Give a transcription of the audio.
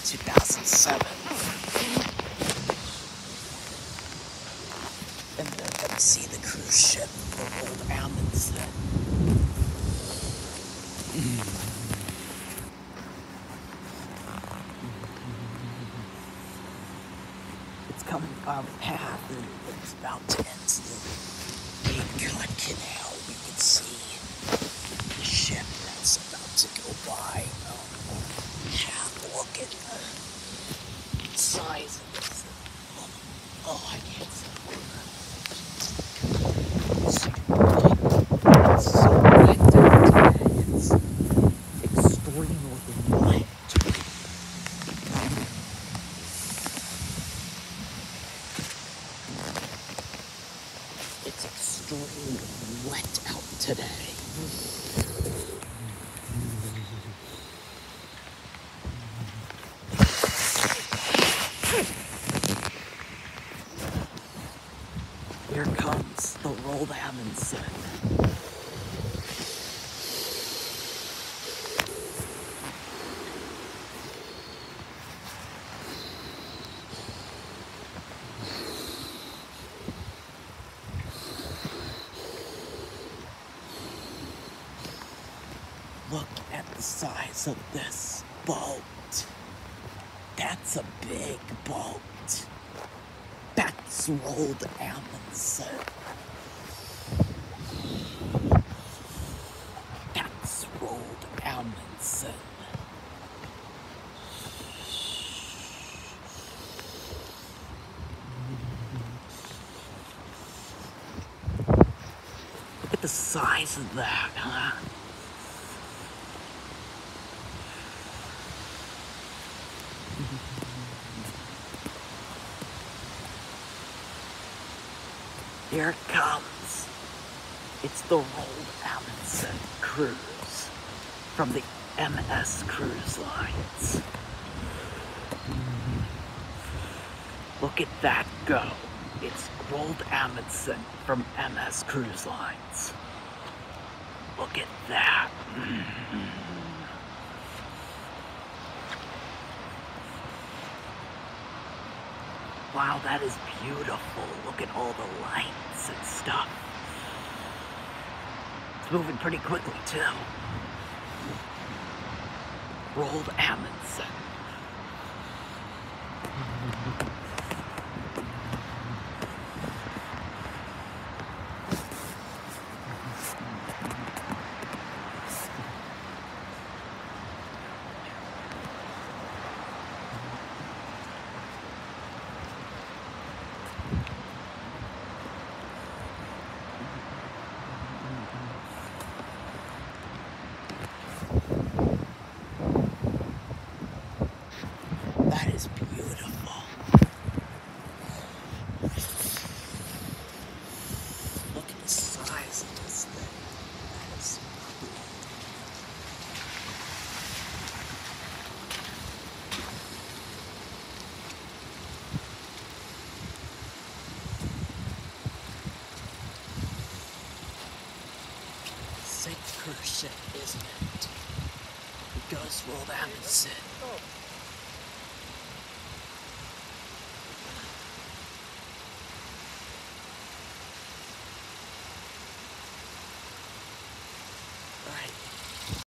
2007. And they're going to see the cruise ship Roald Amundsen. It's coming down the path and it's about to enter the Cape Cod Canal. You can see the ship that's about to go by. Have a look at the size of this. Oh, I can't say it's so wet down today. It's extremely wet. It's extremely wet out today. Here comes the Roald Amundsen. Look at the size of this boat. That's a big boat. That's Roald Amundsen. That's Roald Amundsen. Look at the size of that, huh? Here it comes. It's the Roald Amundsen cruise from the MS Cruise Lines. Look at that go. It's Roald Amundsen from MS Cruise Lines. Look at that. Wow, that is beautiful. Look at all the lights and stuff. It's moving pretty quickly, too. Roald Amundsen. That is beautiful. Look at the size of this thing. That is cool. Sick cruise ship, isn't it? It goes Roald Amundsen.